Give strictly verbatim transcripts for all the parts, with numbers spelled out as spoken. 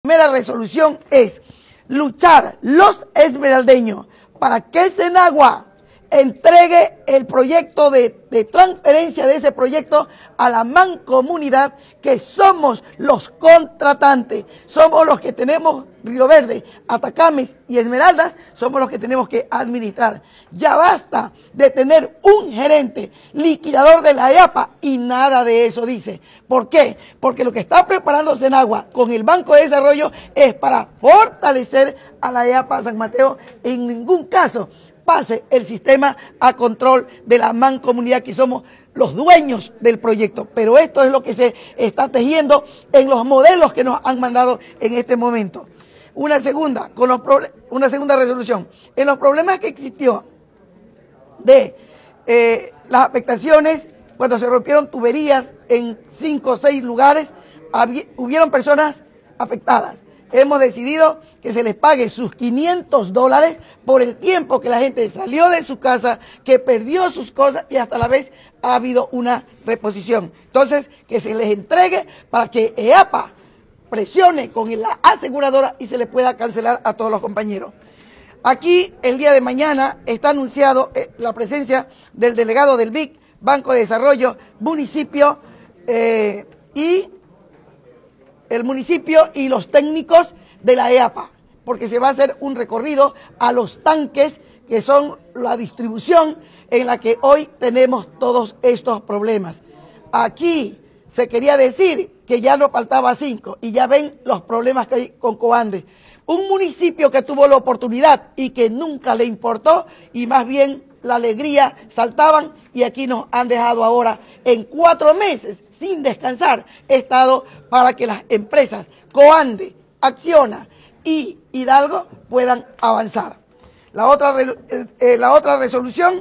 primera resolución es luchar los esmeraldeños para que Senagua entregue el proyecto de, de transferencia de ese proyecto a la mancomunidad, que somos los contratantes, somos los que tenemos Río Verde, Atacames y Esmeraldas, somos los que tenemos que administrar. Ya basta de tener un gerente liquidador de la E A P A y nada de eso dice. ¿Por qué? Porque lo que está preparando Senagua con el Banco de Desarrollo es para fortalecer a la E A P A San Mateo. En ningún caso pase el sistema a control de la mancomunidad, que somos los dueños del proyecto. Pero esto es lo que se está tejiendo en los modelos que nos han mandado en este momento. Una segunda, con los una segunda resolución. En los problemas que existió de eh, las afectaciones, cuando se rompieron tuberías en cinco o seis lugares, hubieron personas afectadas. Hemos decidido que se les pague sus quinientos dólares por el tiempo que la gente salió de su casa, que perdió sus cosas y hasta la vez ha habido una reposición. Entonces, que se les entregue para que E A P A presione con la aseguradora y se le pueda cancelar a todos los compañeros. Aquí, el día de mañana, está anunciado eh, la presencia del delegado del B I C, Banco de Desarrollo, municipio eh, y... el municipio y los técnicos de la E A P A, porque se va a hacer un recorrido a los tanques, que son la distribución en la que hoy tenemos todos estos problemas. Aquí se quería decir que ya nos faltaba cinco y ya ven los problemas que hay con Coande. Un municipio que tuvo la oportunidad y que nunca le importó, y más bien la alegría saltaban, y aquí nos han dejado ahora en cuatro meses sin descansar estado para que las empresas Coande, Acciona y Hidalgo puedan avanzar. La otra, eh, la otra resolución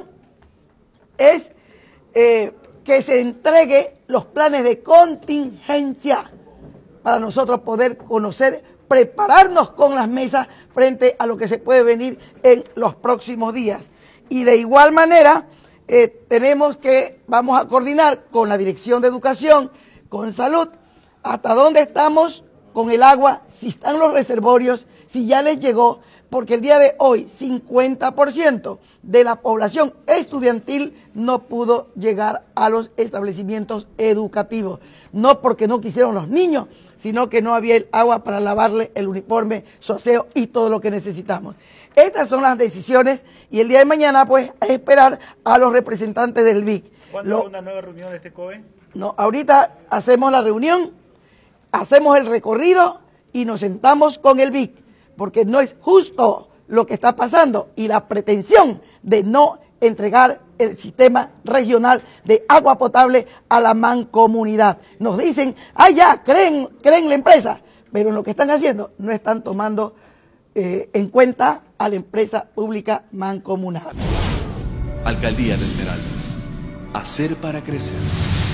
es eh, que se entregue los planes de contingencia para nosotros poder conocer, prepararnos con las mesas frente a lo que se puede venir en los próximos días. Y de igual manera, eh, tenemos que, vamos a coordinar con la Dirección de Educación, con Salud, hasta dónde estamos con el agua, si están los reservorios, si ya les llegó, porque el día de hoy cincuenta por ciento de la población estudiantil no pudo llegar a los establecimientos educativos. No porque no quisieron los niños, sino que no había el agua para lavarle el uniforme, su aseo y todo lo que necesitamos. Estas son las decisiones, y el día de mañana pues a esperar a los representantes del B I C. ¿Cuándo hay una nueva reunión de este C O E? No, ahorita hacemos la reunión, hacemos el recorrido y nos sentamos con el B I C, porque no es justo lo que está pasando y la pretensión de no entregar el sistema regional de agua potable a la mancomunidad. Nos dicen, ah ya, creen, creen la empresa, pero en lo que están haciendo no están tomando eh, en cuenta a la empresa pública mancomunada. Alcaldía de Esmeraldas. Hacer para crecer.